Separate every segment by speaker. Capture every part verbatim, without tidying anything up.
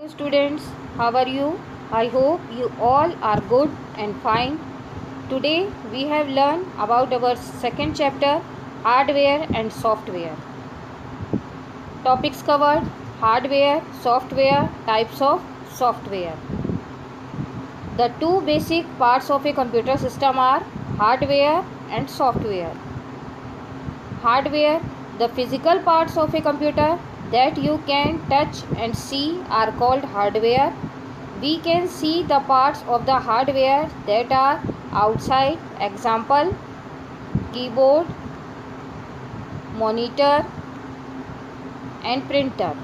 Speaker 1: Students, how are you? I hope you all are good and fine. Today we have learned about our second chapter, hardware and software. Topics covered: hardware, software, types of software. The two basic parts of a computer system are hardware and software. Hardware, the physical parts of a computer that you can touch and see are called hardware. We can see the parts of the hardware that are outside. Example: keyboard, monitor and printer.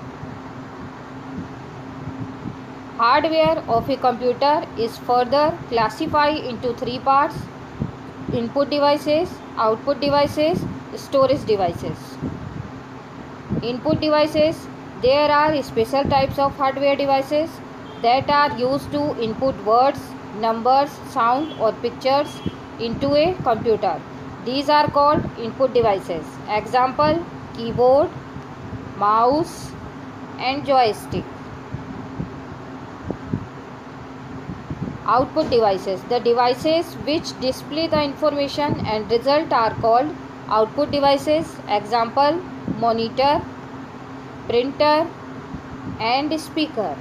Speaker 1: Hardware of a computer is further classified into three parts: input devices, output devices, storage devices. Input devices, there are special types of hardware devices that are used to input words, numbers, sound or pictures into a computer. These are called input devices. Example: keyboard, mouse and joystick. Output devices, the devices which display the information and result are called output devices. Example: monitor, printer and speaker.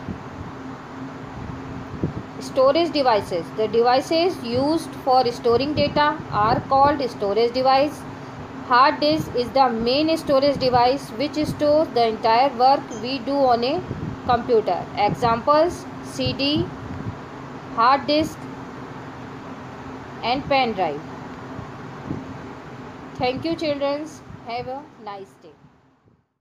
Speaker 1: Storage devices, the devices used for storing data are called storage device. Hard disk is the main storage device which stores the entire work we do on a computer. Examples: C D, hard disk and pen drive. Thank you children. Have a nice day.